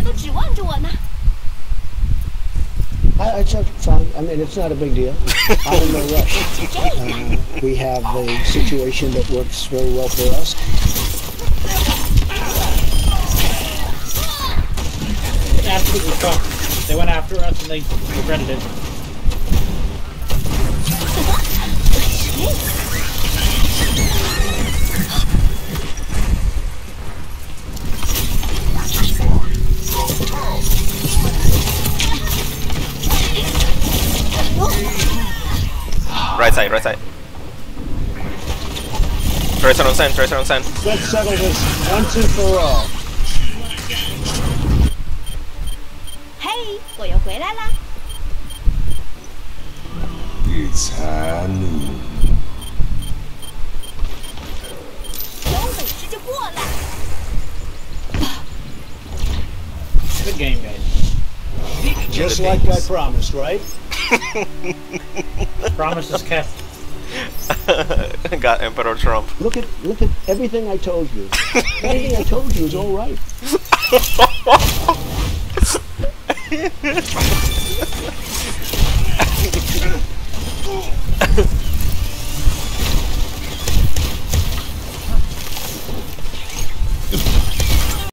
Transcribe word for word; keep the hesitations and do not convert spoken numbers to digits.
I, it's fine. I mean, it's not a big deal. I'm in no rush. Uh, we have a situation that works very well for us. Absolutely fucked. They went after us and they regretted it. Right side, right side. Tracer on sand, tracer on sand. Let's settle this once and for all. Hey, 我又回来啦。 野餐。 有本事就过来。 Good game, guys. Just like I promised, right? Promise is kept. Got Emperor Trump. Look at look at everything I told you. Everything I told you is all right.